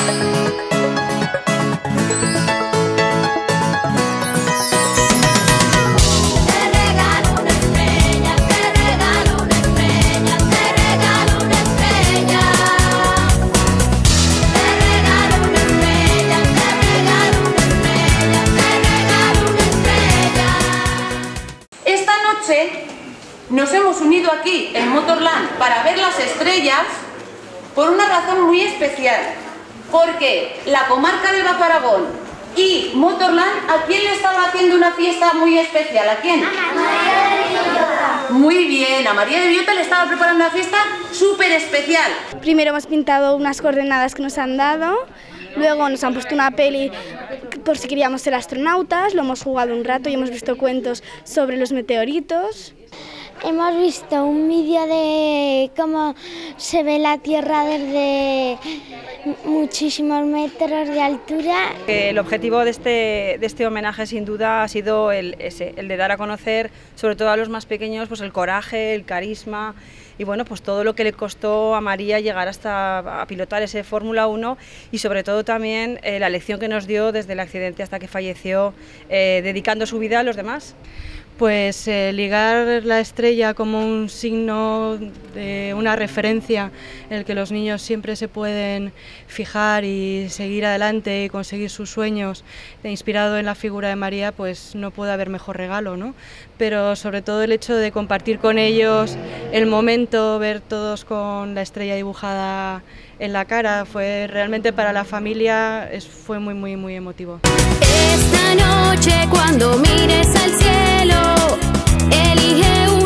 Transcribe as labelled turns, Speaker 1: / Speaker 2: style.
Speaker 1: Nos hemos unido aquí en Motorland para ver las estrellas por una razón muy especial, porque la comarca del Bajo Aragón y Motorland, ¿a quién le estaba haciendo una fiesta muy especial? ¿A quién?
Speaker 2: A María de Villota.
Speaker 1: Muy bien, a María de Villota le estaba preparando una fiesta súper especial.
Speaker 3: Primero hemos pintado unas coordenadas que nos han dado, luego nos han puesto una peli por si queríamos ser astronautas, lo hemos jugado un rato y hemos visto cuentos sobre los meteoritos.
Speaker 2: Hemos visto un vídeo de cómo se ve la Tierra desde muchísimos metros de altura.
Speaker 4: El objetivo de este homenaje sin duda ha sido el de dar a conocer, sobre todo a los más pequeños, pues el coraje, el carisma y bueno, pues todo lo que le costó a María llegar hasta a pilotar ese Fórmula 1 y sobre todo también la lección que nos dio desde el accidente hasta que falleció, dedicando su vida a los demás.
Speaker 5: Pues ligar la estrella como un signo, de una referencia en el que los niños siempre se pueden fijar y seguir adelante y conseguir sus sueños, inspirado en la figura de María, pues no puede haber mejor regalo, ¿no? Pero sobre todo el hecho de compartir con ellos el momento, ver todos con la estrella dibujada en la cara, fue realmente para la familia, fue muy emotivo.
Speaker 6: Esta noche cuando mires al cielo, elige un